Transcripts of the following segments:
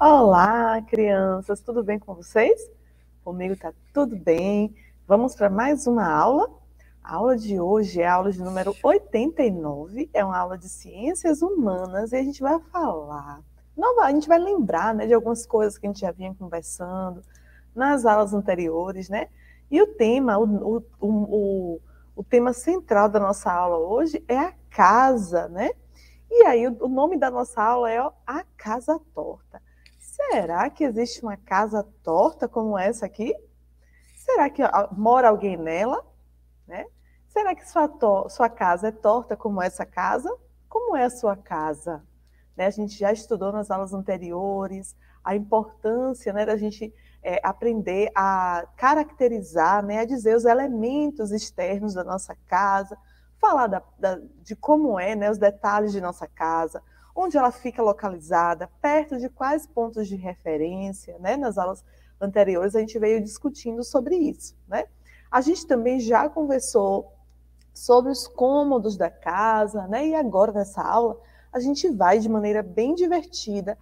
Olá, crianças, tudo bem com vocês? Comigo tá tudo bem. Vamos para mais uma aula. A aula de hoje é a aula de número 89, é uma aula de ciências humanas e a gente vai falar, a gente vai lembrar, né, de algumas coisas que a gente já vinha conversando nas aulas anteriores, né? E o tema, o tema central da nossa aula hoje é a casa, né? E aí o nome da nossa aula é A Casa Torta. Será que existe uma casa torta como essa aqui? Será que mora alguém nela? Né? Será que sua casa é torta como essa casa? Como é a sua casa? Né? A gente já estudou nas aulas anteriores a importância, né, da gente aprender a caracterizar, né, a dizer os elementos externos da nossa casa, falar de como é, né, os detalhes de nossa casa, onde ela fica localizada, perto de quais pontos de referência, né? Nas aulas anteriores a gente veio discutindo sobre isso, né? A gente também já conversou sobre os cômodos da casa, né? E agora nessa aula a gente vai de maneira bem divertida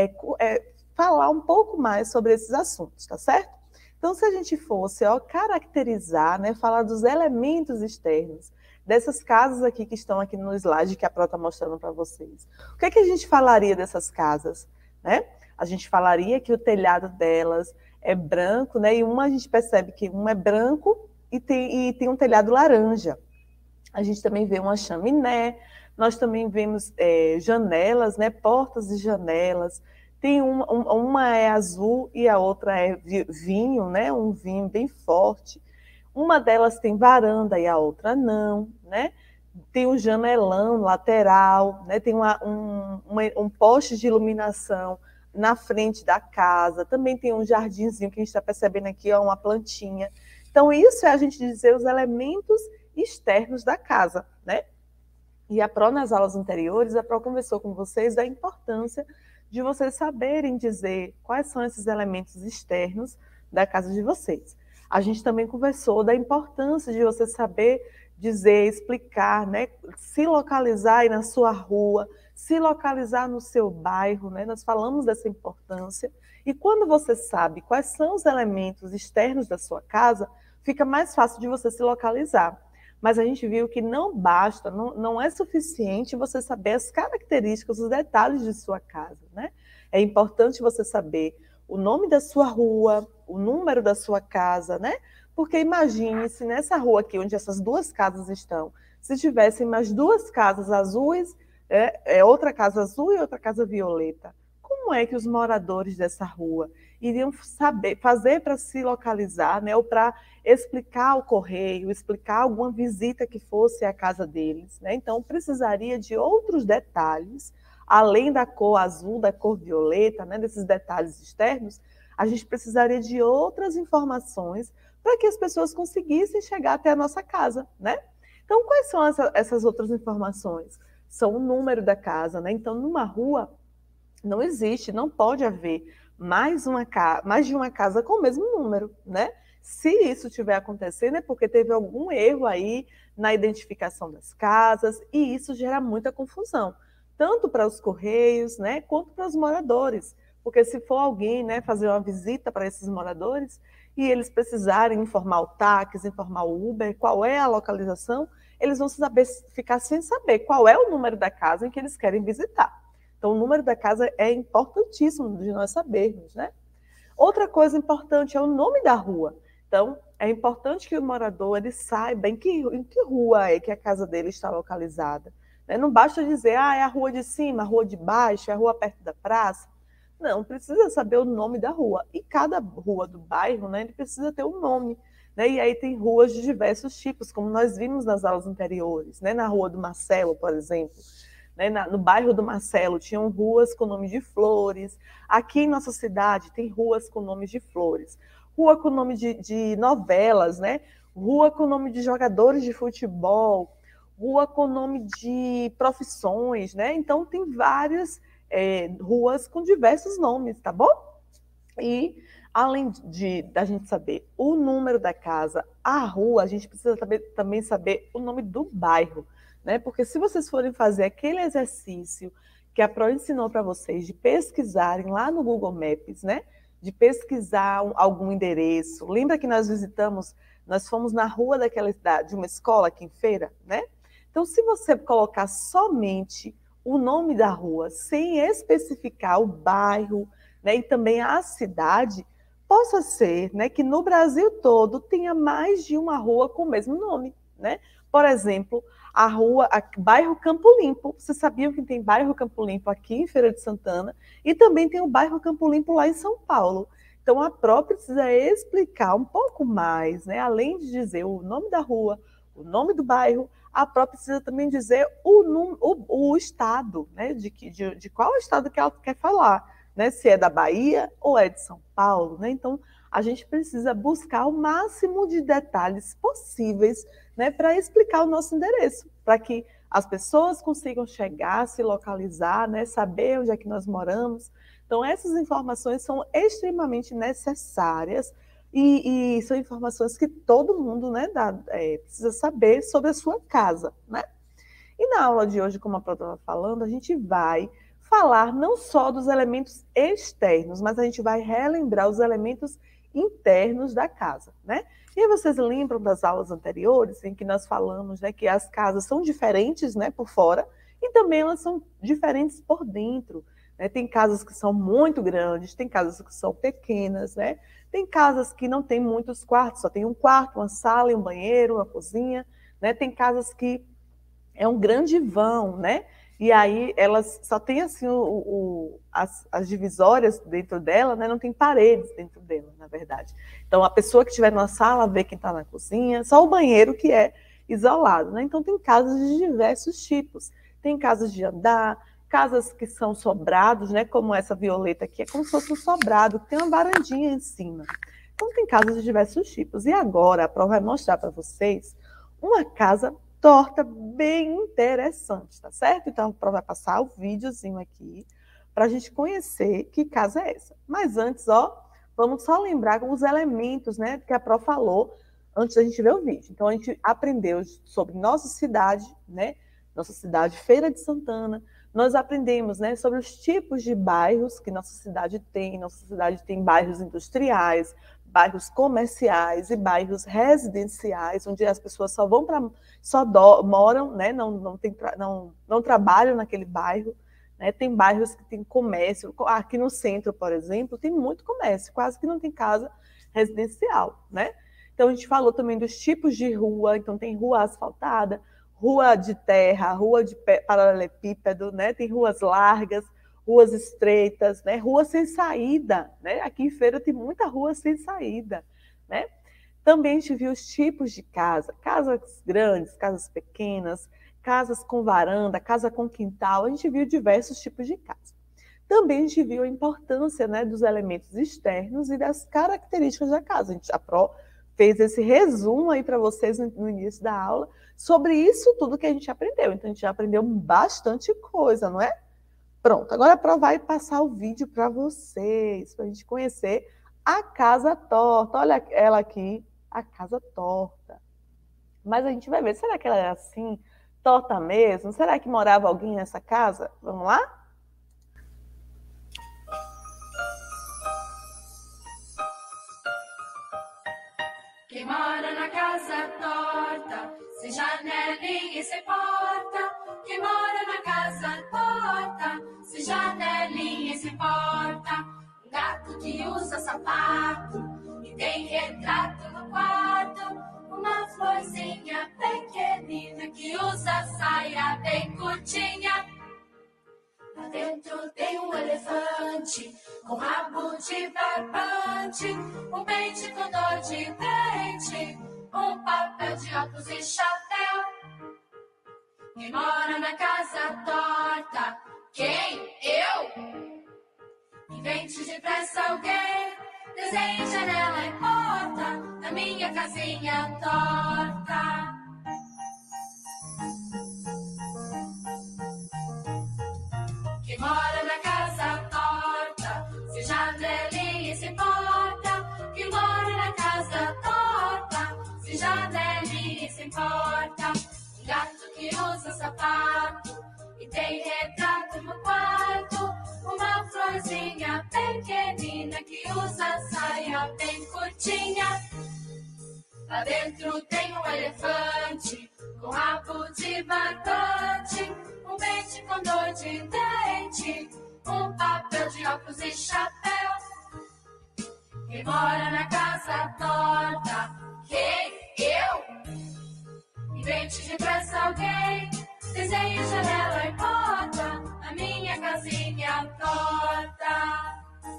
falar um pouco mais sobre esses assuntos, tá certo? Então, se a gente fosse caracterizar, né, falar dos elementos externos dessas casas aqui que estão aqui no slide que a Pro está mostrando para vocês, o que é que a gente falaria dessas casas, né? A gente falaria que o telhado delas é branco, né? E a gente percebe que um é branco e tem um telhado laranja. A gente também vê uma chaminé, nós também vemos janelas, né? Portas e janelas. Tem uma é azul e a outra é vinho, né? Um vinho bem forte. Uma delas tem varanda e a outra não, né? Tem um janelão lateral, né? Tem um poste de iluminação na frente da casa. Também tem um jardinzinho que a gente está percebendo aqui, ó, uma plantinha. Então, isso é a gente dizer os elementos externos da casa, né? E a Pro, nas aulas anteriores, a Pro conversou com vocês da importância de vocês saberem dizer quais são esses elementos externos da casa de vocês. A gente também conversou da importância de você saber dizer, explicar, né? Se localizar aí na sua rua, se localizar no seu bairro, né? Nós falamos dessa importância. E quando você sabe quais são os elementos externos da sua casa, fica mais fácil de você se localizar. Mas a gente viu que não basta, não é suficiente você saber as características, os detalhes de sua casa, né? É importante você saber o nome da sua rua, o número da sua casa, né? Porque imagine se nessa rua aqui, onde essas duas casas estão, se tivessem mais duas casas azuis, outra casa azul e outra casa violeta. Como é que os moradores dessa rua iriam fazer para se localizar, né? Ou para explicar o correio, explicar alguma visita que fosse à casa deles, né? Então, precisaria de outros detalhes, além da cor azul, da cor violeta, né? Desses detalhes externos, a gente precisaria de outras informações para que as pessoas conseguissem chegar até a nossa casa, né? Então, quais são essas outras informações? São o número da casa, né? Então, numa rua, não existe, não pode haver mais de uma casa com o mesmo número, né? Se isso estiver acontecendo, é porque teve algum erro aí na identificação das casas, e isso gera muita confusão, tanto para os correios, né, quanto para os moradores. Porque se for alguém, né, fazer uma visita para esses moradores e eles precisarem informar o táxi, informar o Uber, qual é a localização, eles vão ficar sem saber qual é o número da casa em que eles querem visitar. Então, o número da casa é importantíssimo de nós sabermos, né? Outra coisa importante é o nome da rua. Então, é importante que o morador ele saiba em que rua é que a casa dele está localizada. Né? Não basta dizer, é a rua de cima, a rua de baixo, é a rua perto da praça. Não, precisa saber o nome da rua. E cada rua do bairro, né, ele precisa ter um nome. Né? E aí tem ruas de diversos tipos, como nós vimos nas aulas anteriores. Né? Na Rua do Marcelo, por exemplo. Né, no bairro do Marcelo tinham ruas com nome de flores. Aqui em nossa cidade tem ruas com nomes de flores. Rua com nome de novelas, né? Rua com nome de jogadores de futebol, rua com nome de profissões, né? Então tem várias ruas com diversos nomes, tá bom? E além da gente saber o número da casa, a rua, a gente precisa também saber o nome do bairro. Né? Porque se vocês forem fazer aquele exercício que a Pro ensinou para vocês de pesquisarem lá no Google Maps, né? De pesquisar algum endereço. Lembra que nós fomos na rua de uma escola aqui em Feira, né? Então, se você colocar somente o nome da rua, sem especificar o bairro, né, e também a cidade, possa ser, né, que no Brasil todo tenha mais de uma rua com o mesmo nome, né? Por exemplo, bairro Campo Limpo. Vocês sabiam que tem bairro Campo Limpo aqui em Feira de Santana e também tem o bairro Campo Limpo lá em São Paulo. Então, a Pro precisa explicar um pouco mais, né? Além de dizer o nome da rua, o nome do bairro, a Pro precisa também dizer o estado, né? De qual estado que ela quer falar, né? Se é da Bahia ou é de São Paulo, né? Então, a gente precisa buscar o máximo de detalhes possíveis, né, para explicar o nosso endereço, para que as pessoas consigam chegar, se localizar, né, saber onde é que nós moramos. Então, essas informações são extremamente necessárias e são informações que todo mundo, né, precisa saber sobre a sua casa, né? E na aula de hoje, como a Pro estava falando, a gente vai falar não só dos elementos externos, mas a gente vai relembrar os elementos internos da casa, né? E aí vocês lembram das aulas anteriores em que nós falamos, né, que as casas são diferentes, né, por fora e também elas são diferentes por dentro, né? Tem casas que são muito grandes, tem casas que são pequenas, né? Tem casas que não tem muitos quartos, só tem um quarto, uma sala e um banheiro, uma cozinha, né? Tem casas que é um grande vão, né? E aí elas só tem assim as divisórias dentro dela, né? Não tem paredes dentro dela, na verdade. Então a pessoa que estiver na sala vê quem está na cozinha, só o banheiro que é isolado, né? Então tem casas de diversos tipos. Tem casas de andar, casas que são sobrados, né? Como essa violeta aqui, é como se fosse um sobrado, que tem uma varandinha em cima. Então tem casas de diversos tipos. E agora a Pro vai mostrar para vocês uma casa torta bem interessante, tá certo? Então, a Pro vai passar o videozinho aqui para a gente conhecer que casa é essa. Mas antes, ó, vamos só lembrar os elementos, né, que a Pro falou antes da gente ver o vídeo. Então, a gente aprendeu sobre nossa cidade, né, nossa cidade Feira de Santana. Nós aprendemos, né, sobre os tipos de bairros que nossa cidade tem. Nossa cidade tem bairros industriais, bairros comerciais e bairros residenciais, onde as pessoas só vão para moram, né? Não trabalham naquele bairro, né? Tem bairros que tem comércio. Aqui no centro, por exemplo, tem muito comércio, quase que não tem casa residencial, né? Então a gente falou também dos tipos de rua. Então tem rua asfaltada, rua de terra, rua de paralelepípedo, né? Tem ruas largas, ruas estreitas, né? Rua sem saída, né? Aqui em Feira tem muita rua sem saída, né? Também a gente viu os tipos de casa, casas grandes, casas pequenas, casas com varanda, casa com quintal. A gente viu diversos tipos de casa. Também a gente viu a importância, né, dos elementos externos e das características da casa. A Pro fez esse resumo aí para vocês no início da aula sobre isso tudo que a gente aprendeu. Então a gente já aprendeu bastante coisa, não é? Pronto, agora a Pro vai passar o vídeo para vocês, para a gente conhecer a casa torta. Olha ela aqui, a casa torta. Mas a gente vai ver, será que ela é assim, torta mesmo? Será que morava alguém nessa casa? Vamos lá? Quem mora na casa torta, sem janelinha e sem porta. Quem mora na casa torta, sem janelinha e sem porta. Um gato que usa sapato e tem retrato no quarto. Uma florzinha pequenina que usa saia bem curtinha. Lá dentro tem um elefante com rabo de barbante, um pente com dor de dente, um papel de óculos e chapéu. Quem mora na casa torta? Quem? Eu? Invente depressa alguém, desenhe janela e porta na minha casinha torta. Quem mora na casa torta, sem janelinha e sem porta. Quem mora na casa torta, sem janelinha e sem porta. Um gato que usa sapato e tem retrato no quarto. casinha pequenina que usa saia bem curtinha. Lá dentro tem um elefante com rabo de barbante, um pente com dor de dente, um papel de óculos e chapéu. Quem mora na casa torta? Quem? Eu? Invente depressa alguém, desenhe janela e porta na minha casinha torta.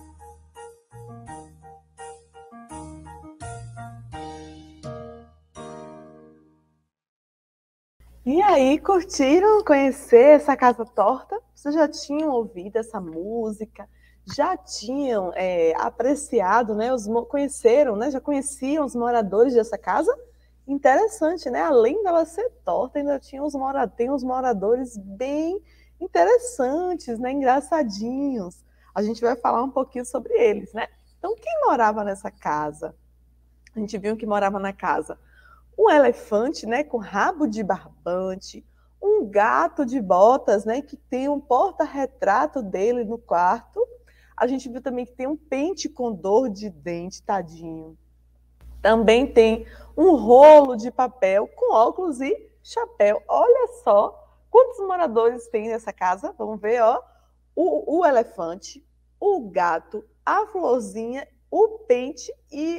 E aí, curtiram conhecer essa casa torta? Vocês já tinham ouvido essa música? Já tinham apreciado, né? Conheceram, né? Já conheciam os moradores dessa casa? Interessante, né? Além dela ser torta, ainda tinha tem uns moradores bem interessantes, né? Engraçadinhos. A gente vai falar um pouquinho sobre eles, né? Então, quem morava nessa casa? A gente viu que morava na casa um elefante, né, com rabo de barbante, um gato de botas, né, que tem um porta-retrato dele no quarto. A gente viu também que tem um pente com dor de dente, tadinho. Também tem um rolo de papel com óculos e chapéu. Olha só quantos moradores tem nessa casa. Vamos ver, ó. O elefante, o gato, a florzinha, o pente e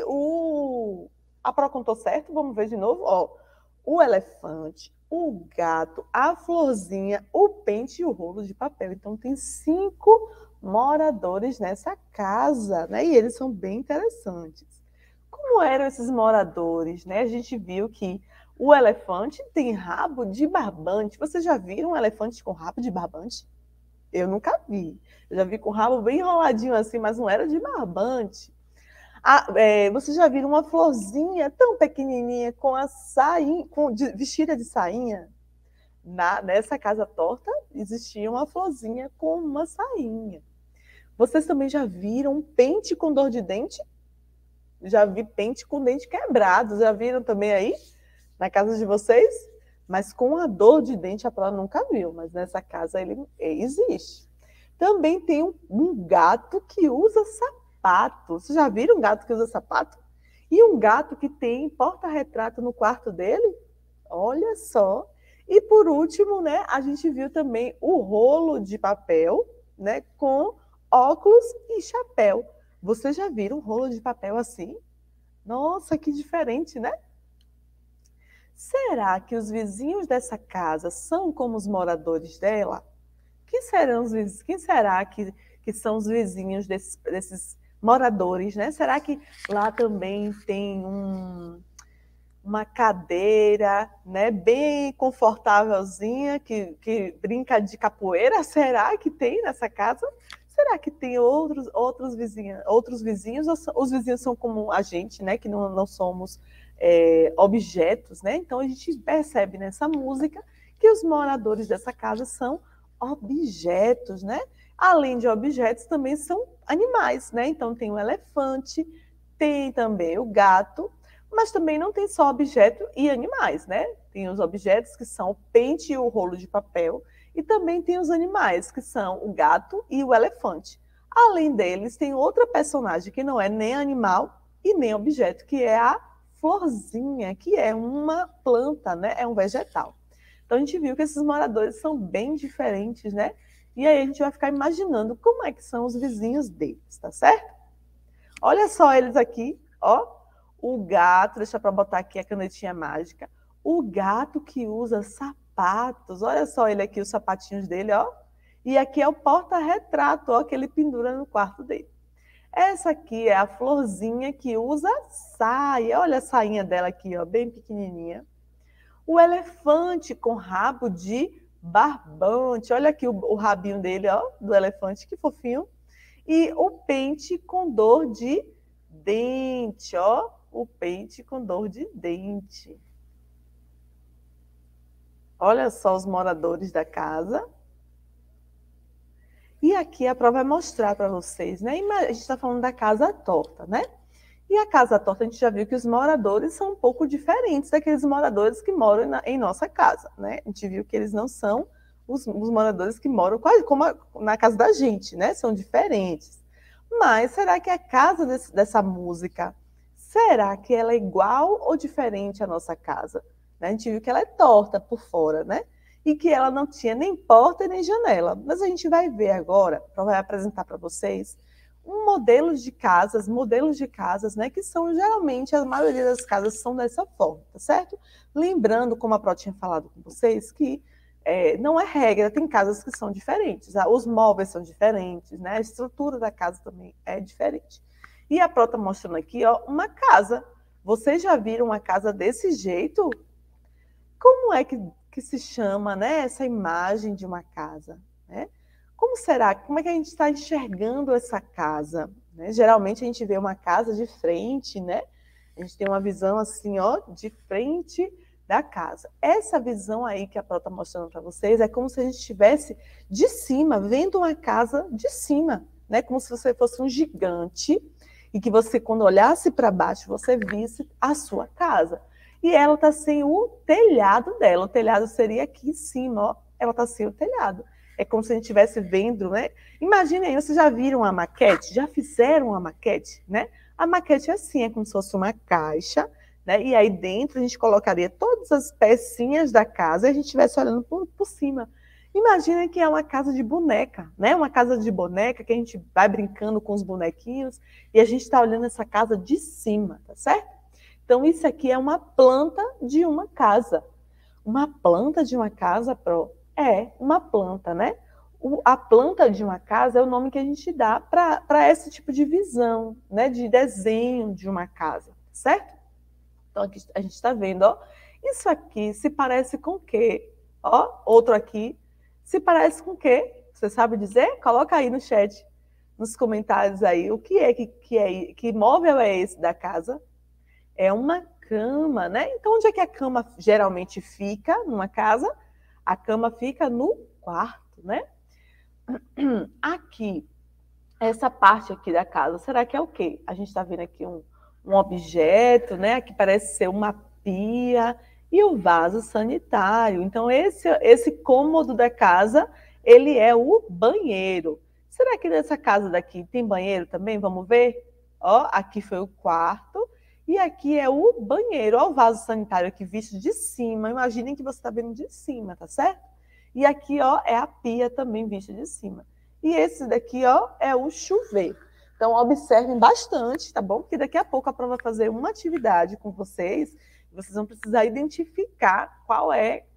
a Pro contou certo? Vamos ver de novo. Ó, o elefante, o gato, a florzinha, o pente e o rolo de papel. Então, tem 5 moradores nessa casa, né? E eles são bem interessantes. Como eram esses moradores, né? A gente viu que o elefante tem rabo de barbante. Vocês já viram um elefante com rabo de barbante? Eu nunca vi. Eu já vi com o rabo bem enroladinho assim, mas não era de barbante. Vocês já viram uma florzinha tão pequenininha com a sainha, vestida de sainha? Nessa casa torta existia uma florzinha com uma sainha. Vocês também já viram um pente com dor de dente? Já vi pente com dente quebrado. Já viram também aí? Na casa de vocês? Mas com a dor de dente a Pró nunca viu, mas nessa casa ele existe. Também tem um gato que usa sapato. Vocês já viram um gato que usa sapato? E um gato que tem porta-retrato no quarto dele? Olha só. E por último, né, a gente viu também o rolo de papel, né, com óculos e chapéu. Vocês já viram um rolo de papel assim? Nossa, que diferente, né? Será que os vizinhos dessa casa são como os moradores dela? Quem será que são os vizinhos desses moradores, né? Será que lá também tem uma cadeira, né, bem confortávelzinha, que brinca de capoeira? Será que tem nessa casa? Será que tem outros vizinhos? Os vizinhos são como a gente, né, que não somos objetos, né? Então a gente percebe nessa música que os moradores dessa casa são objetos, né? Além de objetos, também são animais, né? Então tem o elefante, tem também o gato, mas também não tem só objeto e animais, né? Tem os objetos que são o pente e o rolo de papel, e também tem os animais, que são o gato e o elefante. Além deles, tem outra personagem que não é nem animal e nem objeto, que é a florzinha, que é uma planta, né? É um vegetal. Então a gente viu que esses moradores são bem diferentes, né? E aí a gente vai ficar imaginando como é que são os vizinhos deles, tá certo? Olha só eles aqui, ó. O gato, deixa para botar aqui a canetinha mágica. O gato que usa sapatos. Olha só ele aqui, os sapatinhos dele, ó. E aqui é o porta-retrato, ó, que ele pendura no quarto dele. Essa aqui é a florzinha que usa saia. Olha a sainha dela aqui, ó, bem pequenininha. O elefante com rabo de barbante. Olha aqui o rabinho dele, ó, do elefante, que fofinho. E o pente com dor de dente, ó. O pente com dor de dente. Olha só os moradores da casa. E aqui a Pró vai mostrar para vocês, né? A gente está falando da casa torta, né? E a casa torta, a gente já viu que os moradores são um pouco diferentes daqueles moradores que moram em nossa casa, né? A gente viu que eles não são os moradores que moram quase como na casa da gente, né? São diferentes. Mas será que a casa dessa música, será que ela é igual ou diferente à nossa casa? A gente viu que ela é torta por fora, né? E que ela não tinha nem porta nem janela. Mas a gente vai ver agora, vai apresentar para vocês, modelos de casas, né, que são geralmente, a maioria das casas são dessa forma, tá certo? Lembrando, como a Pró tinha falado com vocês, que não é regra, tem casas que são diferentes, os móveis são diferentes, né, a estrutura da casa também é diferente. E a Pró está mostrando aqui, ó, uma casa. Vocês já viram uma casa desse jeito? Como é que se chama, né, essa imagem de uma casa, né? Como será? Como é que a gente está enxergando essa casa? Né? Geralmente a gente vê uma casa de frente, né? A gente tem uma visão assim, ó, de frente da casa. Essa visão aí que a Pró está mostrando para vocês é como se a gente estivesse de cima, vendo uma casa de cima, né? Como se você fosse um gigante e que você, quando olhasse para baixo, você visse a sua casa. E ela está sem o telhado dela. O telhado seria aqui em cima, ó. Ela está sem o telhado. É como se a gente estivesse vendo, né? Imaginem aí, vocês já viram uma maquete? Já fizeram uma maquete, né? A maquete é assim, é como se fosse uma caixa, né? E aí dentro a gente colocaria todas as pecinhas da casa e a gente estivesse olhando por cima. Imaginem que é uma casa de boneca, né? Uma casa de boneca que a gente vai brincando com os bonequinhos e a gente está olhando essa casa de cima, tá certo? Então isso aqui é uma planta de uma casa. Uma planta de uma casa, Pró, é uma planta, né? A planta de uma casa é o nome que a gente dá para esse tipo de visão, né? De desenho de uma casa, certo? Então aqui a gente está vendo, ó. Isso aqui se parece com o quê? Ó, outro aqui. Se parece com o quê? Você sabe dizer? Coloca aí no chat, nos comentários aí, o que é que móvel é esse da casa? É uma cama, né? Então onde é que a cama geralmente fica numa casa? A cama fica no quarto, né? Aqui, essa parte aqui da casa, será que é o quê? A gente está vendo aqui um objeto, né? Aqui parece ser uma pia e o vaso sanitário. Então, esse cômodo da casa, ele é o banheiro. Será que nessa casa daqui tem banheiro também? Vamos ver? Ó, aqui foi o quarto. E aqui é o banheiro, olha o vaso sanitário aqui visto de cima. Imaginem que você está vendo de cima, tá certo? E aqui, ó, é a pia também vista de cima. E esse daqui, ó, é o chuveiro. Então, observem bastante, tá bom? Porque daqui a pouco a Pró vai fazer uma atividade com vocês. Vocês vão precisar identificar qual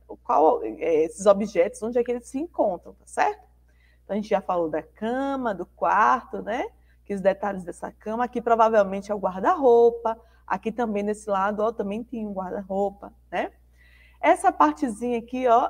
esses objetos, onde é que eles se encontram, tá certo? Então, a gente já falou da cama, do quarto, né? Que os detalhes dessa cama. Aqui provavelmente é o guarda-roupa. Aqui também, desse lado, ó, também tem um guarda-roupa, né? Essa partezinha aqui, ó,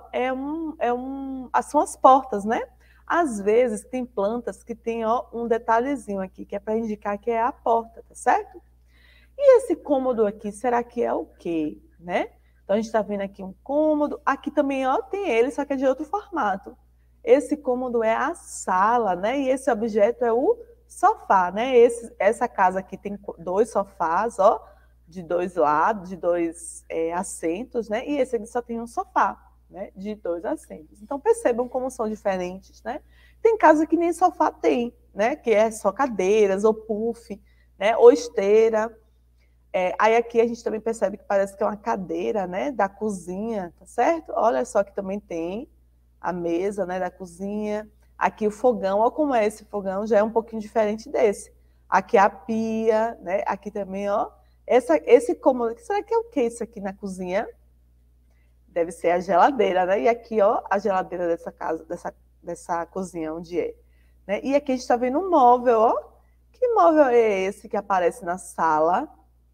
são as portas, né? Às vezes tem plantas que tem, ó, um detalhezinho aqui, que é para indicar que é a porta, tá certo? E esse cômodo aqui, será que é o quê, né? Então a gente está vendo aqui um cômodo. Aqui também, ó, tem ele, só que é de outro formato. Esse cômodo é a sala, né? E esse objeto é o sofá, né? Essa casa aqui tem 2 sofás, ó, de 2 lados, de 2 assentos, né? E esse aqui só tem um sofá, né? De 2 assentos. Então percebam como são diferentes, né? Tem casa que nem sofá tem, né? Que é só cadeiras, ou puff, né? Ou esteira. Aí aqui a gente também percebe que parece que é uma cadeira, né? Da cozinha, tá certo? Olha só que também tem a mesa, né? Da cozinha. Aqui o fogão, olha como é esse fogão, já é um pouquinho diferente desse. Aqui a pia, né? Aqui também, ó. Esse cômodo, será que é o que isso aqui na cozinha? Deve ser a geladeira, né? E aqui, ó, a geladeira dessa casa, dessa cozinha, onde é. Né? E aqui a gente está vendo um móvel, ó. Que móvel é esse que aparece na sala?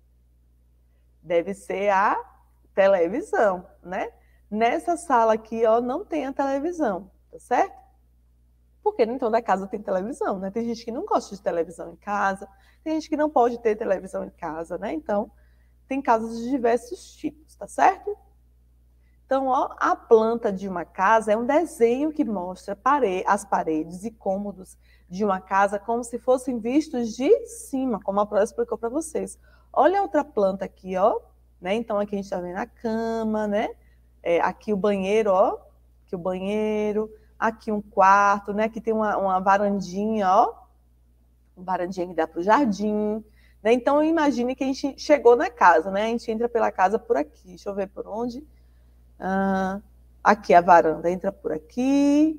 Deve ser a televisão, né? Nessa sala aqui, ó, não tem a televisão, tá certo? Porque nem toda casa tem televisão, né? Tem gente que não gosta de televisão em casa, tem gente que não pode ter televisão em casa, né? Então, tem casas de diversos tipos, tá certo? Então, ó, a planta de uma casa é um desenho que mostra as paredes e cômodos de uma casa como se fossem vistos de cima, como a Pró explicou para vocês. Olha a outra planta aqui, ó, né? Então, aqui a gente está vendo a cama, né? Aqui o banheiro, ó, Aqui o banheiro, aqui um quarto, né? Aqui tem uma varandinha, ó. Uma varandinha que dá para o jardim, né? Então, imagine que a gente chegou na casa, né? A gente entra pela casa por aqui. Deixa eu ver por onde. Aqui a varanda, entra por aqui.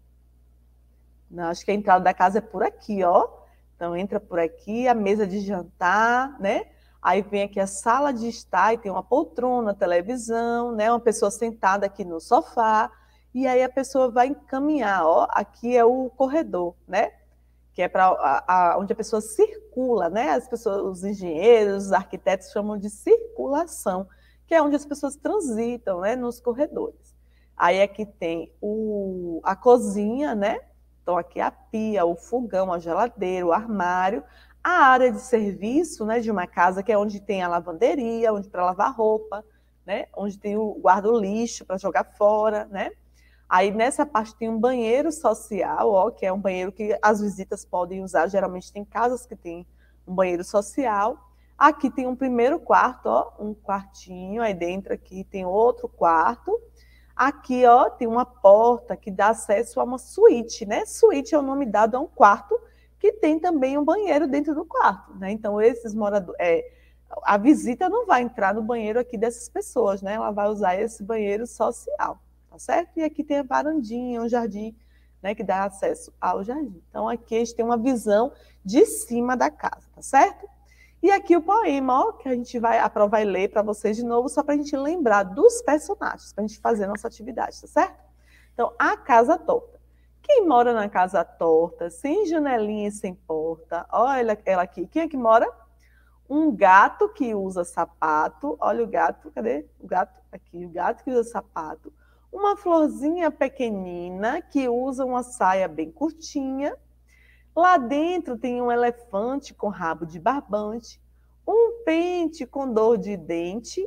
Não, acho que a entrada da casa é por aqui, ó. Então, entra por aqui, a mesa de jantar, né? Aí vem aqui a sala de estar e tem uma poltrona, televisão, né? Uma pessoa sentada aqui no sofá. E aí a pessoa vai encaminhar, ó. Aqui é o corredor, né? Que é para onde a pessoa circula, né? As pessoas, os engenheiros, os arquitetos chamam de circulação, que é onde as pessoas transitam, né? Nos corredores. Aí aqui tem a cozinha, né? Então aqui a pia, o fogão, a geladeira, o armário, a área de serviço, né? De uma casa que é onde tem a lavanderia, onde para lavar roupa, né? Onde tem o guarda-lixo para jogar fora, né? Aí nessa parte tem um banheiro social, ó, que é um banheiro que as visitas podem usar. Geralmente tem casas que tem um banheiro social. Aqui tem um primeiro quarto, ó, um quartinho. Aí dentro aqui tem outro quarto. Aqui, ó, tem uma porta que dá acesso a uma suíte, né? Suíte é o nome dado a um quarto que tem também um banheiro dentro do quarto, né? Então esses moradores, a visita não vai entrar no banheiro aqui dessas pessoas, né? Ela vai usar esse banheiro social. Tá certo? E aqui tem a varandinha, um jardim, né, que dá acesso ao jardim. Então, aqui a gente tem uma visão de cima da casa, tá certo? E aqui o poema, ó, que a Pró vai ler para vocês de novo, só para a gente lembrar dos personagens, para a gente fazer a nossa atividade, tá certo? Então, a casa torta. Quem mora na casa torta, sem janelinha e sem porta? Olha ela aqui. Quem é que mora? Um gato que usa sapato. Olha o gato, cadê? O gato aqui, o gato que usa sapato. Uma florzinha pequenina que usa uma saia bem curtinha. Lá dentro tem um elefante com rabo de barbante, um pente com dor de dente,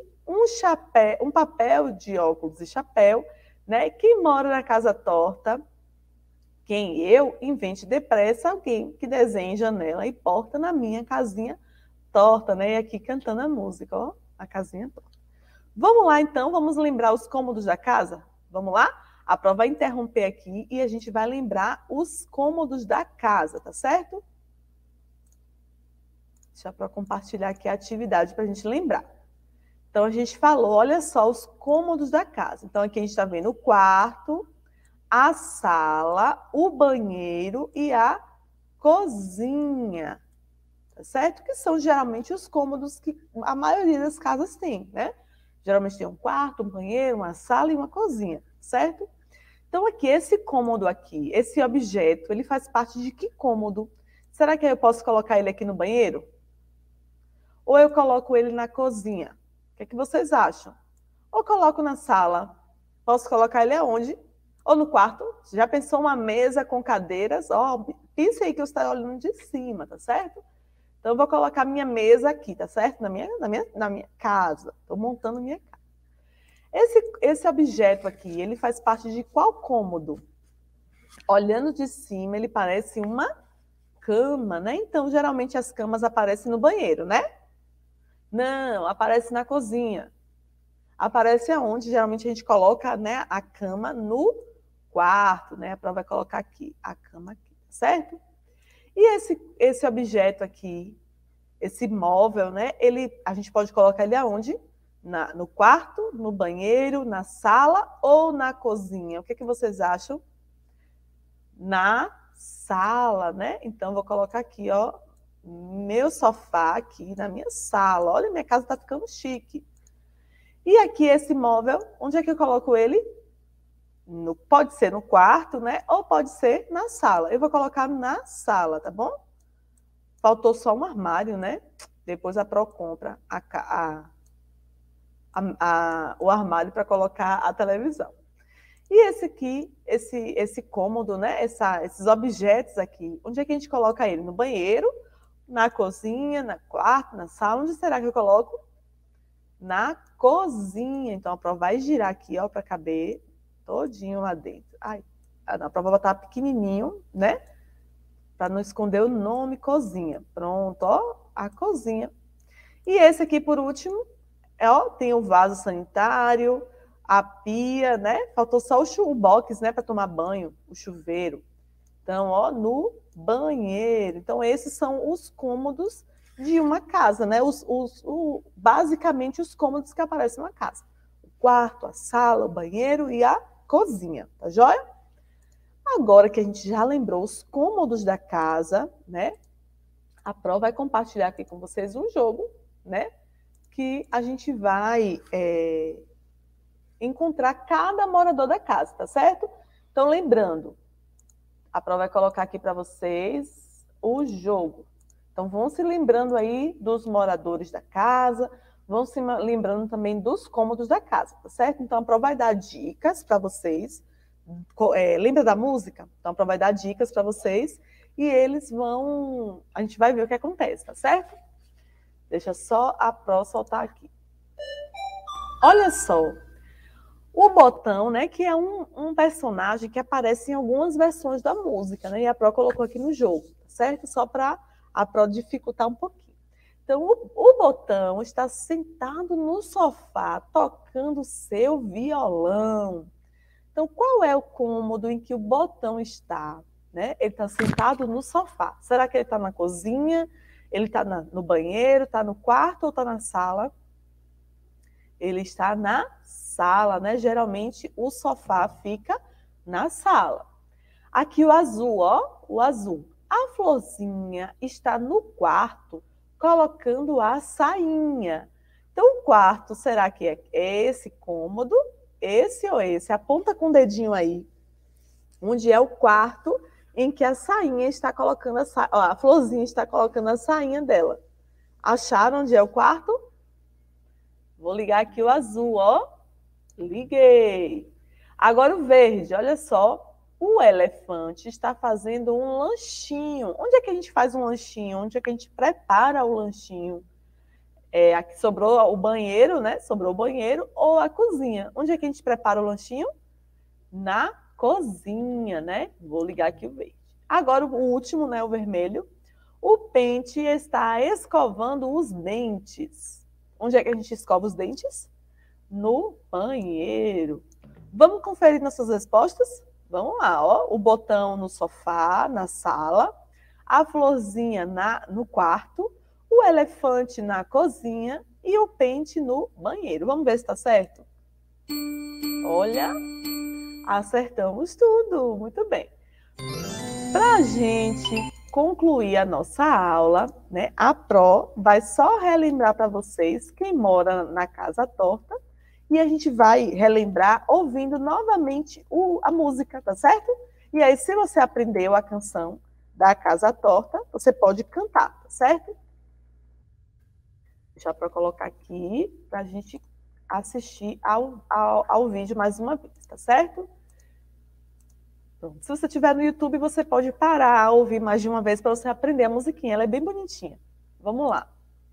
um papel de óculos e chapéu, né? Quem mora na casa torta? Quem? Eu? Invente depressa alguém que desenhe janela e porta na minha casinha torta, né? E aqui cantando a música, ó, a casinha torta. Vamos lá, então, vamos lembrar os cômodos da casa? Vamos lá? A Pró vai interromper aqui e a gente vai lembrar os cômodos da casa, tá certo? Deixa a Pró compartilhar aqui a atividade para a gente lembrar. Então, a gente falou, olha só, os cômodos da casa. Então, aqui a gente está vendo o quarto, a sala, o banheiro e a cozinha, tá certo? Que são geralmente os cômodos que a maioria das casas tem, né? Geralmente tem um quarto, um banheiro, uma sala e uma cozinha, certo? Então, aqui, esse cômodo aqui, esse objeto, ele faz parte de que cômodo? Será que eu posso colocar ele aqui no banheiro? Ou eu coloco ele na cozinha? O que é que vocês acham? Ou coloco na sala? Posso colocar ele aonde? Ou no quarto? Já pensou uma mesa com cadeiras? Ó, pense aí que eu estou olhando de cima, tá certo? Então, eu vou colocar minha mesa aqui, tá certo? Na minha casa. Estou montando minha casa. Esse objeto aqui, ele faz parte de qual cômodo? Olhando de cima, ele parece uma cama, né? Então, geralmente as camas aparecem no banheiro, né? Não, aparece na cozinha. Aparece aonde? Geralmente a gente coloca, né, a cama no quarto, né? A Pró vai colocar aqui, a cama aqui, certo? E esse objeto aqui, esse móvel, né? A gente pode colocar ele aonde? No quarto, no banheiro, na sala ou na cozinha? O que vocês acham? Na sala, né? Então, vou colocar aqui, ó, meu sofá aqui na minha sala. Olha, minha casa tá ficando chique. E aqui esse móvel, onde é que eu coloco ele? Pode ser no quarto, né? Ou pode ser na sala. Eu vou colocar na sala, tá bom? Faltou só um armário, né? Depois a Pró compra o armário para colocar a televisão. E esse aqui, esse cômodo, né? Esses objetos aqui, onde é que a gente coloca ele? No banheiro, na cozinha, no quarto, na sala? Onde será que eu coloco? Na cozinha. Então, a Pró vai girar aqui, ó, para caber todinho lá dentro. Ai, a Pró vai botar pequenininho, né? Para não esconder o nome cozinha. Pronto, ó, a cozinha. E esse aqui, por último, ó, tem o vaso sanitário, a pia, né? Faltou só o box, né, para tomar banho, o chuveiro. Então, ó, no banheiro. Então, esses são os cômodos de uma casa, né? Basicamente, os cômodos que aparecem numa casa. O quarto, a sala, o banheiro e a cozinha, tá joia? Agora que a gente já lembrou os cômodos da casa, né? A Pro vai compartilhar aqui com vocês um jogo, né? Que a gente vai encontrar cada morador da casa, tá certo? Então, lembrando, a Pro vai colocar aqui para vocês o jogo. Então, vão se lembrando aí dos moradores da casa, vão se lembrando também dos cômodos da casa, tá certo? Então, a Pro vai dar dicas para vocês. Lembra da música? Então, a Pro vai dar dicas para vocês e eles vão... A gente vai ver o que acontece, tá certo? Deixa só a Pro soltar aqui. Olha só. O Botão, né, que é um personagem que aparece em algumas versões da música, né? E a Pro colocou aqui no jogo, tá certo? Só para a Pro dificultar um pouquinho. Então, o Botão está sentado no sofá, tocando seu violão. Então, qual é o cômodo em que o Botão está? Né? Ele está sentado no sofá. Será que ele está na cozinha? Ele está no banheiro? Está no quarto ou está na sala? Ele está na sala, né? Geralmente, o sofá fica na sala. Aqui o azul, ó, o azul. A Florzinha está no quarto, colocando a sainha. Então, o quarto, será que é esse cômodo? Esse ou esse? Aponta com o dedinho aí. Onde é o quarto em que a sainha está colocando a Florzinha está colocando a sainha dela. Acharam onde é o quarto? Vou ligar aqui o azul, ó. Liguei. Agora o verde, olha só. O elefante está fazendo um lanchinho. Onde é que a gente faz um lanchinho? Onde é que a gente prepara o lanchinho? Aqui sobrou o banheiro, né? Sobrou o banheiro ou a cozinha. Onde é que a gente prepara o lanchinho? Na cozinha, né? Vou ligar aqui o verde. Agora o último, né? O vermelho. O Pente está escovando os dentes. Onde é que a gente escova os dentes? No banheiro. Vamos conferir nossas respostas? Vamos lá, ó. O Botão no sofá, na sala. A Florzinha no quarto. O elefante na cozinha e o Pente no banheiro. Vamos ver se está certo? Olha, acertamos tudo. Muito bem. Para a gente concluir a nossa aula, né, a Pro vai só relembrar para vocês quem mora na Casa Torta e a gente vai relembrar ouvindo novamente a música, tá certo? E aí, se você aprendeu a canção da Casa Torta, você pode cantar, tá certo? Deixa eu colocar aqui para a gente assistir ao vídeo mais uma vez, tá certo? Pronto. Se você estiver no YouTube, você pode parar, ouvir mais de uma vez para você aprender a musiquinha. Ela é bem bonitinha. Vamos lá.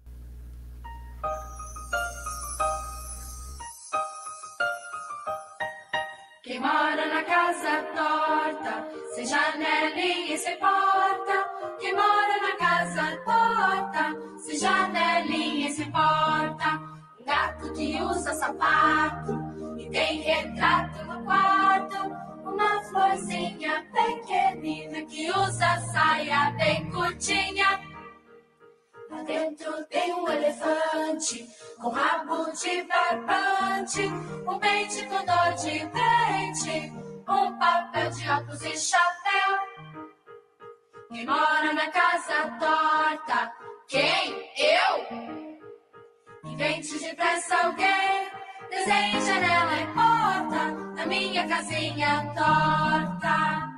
Quem mora na casa torta, sem janelinha e sem porta. Quem mora na casa torta, sem janelinha e sem porta. Um gato que usa sapato e tem retrato no quarto. Uma florzinha pequenina que usa saia bem curtinha. Lá dentro tem um elefante com rabo de barbante, um pente com dor de dente, um papel de óculos e chapéu. Quem mora na casa torta? Quem? Eu? Invente depressa alguém, desenhe janela e porta na minha casinha torta.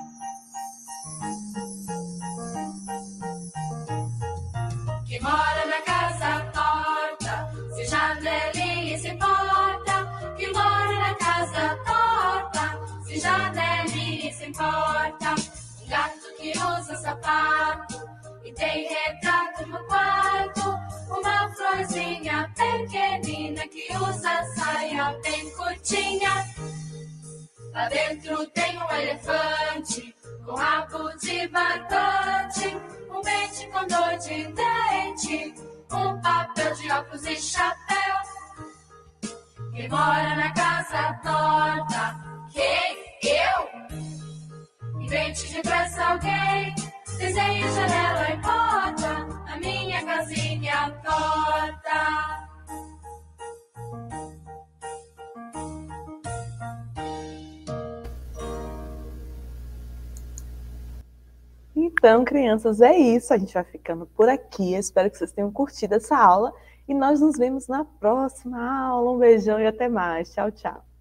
Quem mora na casa torta, sem janelinha e sem porta. Quem mora na casa torta, sem janelinha e sem porta. Um gato que usa sapato e tem retrato no quarto. Uma florzinha pequenina que usa saia bem curtinha. Lá dentro tem um elefante com rabo de barbante, um pente com dor de dente, um papel de óculos e chapéu. Quem mora na casa torta? Quem? Eu? Invente depressa alguém. Desenhe janela e porta. A minha casinha torta. Então, crianças, é isso. A gente vai ficando por aqui. Eu espero que vocês tenham curtido essa aula. E nós nos vemos na próxima aula. Um beijão e até mais. Tchau, tchau.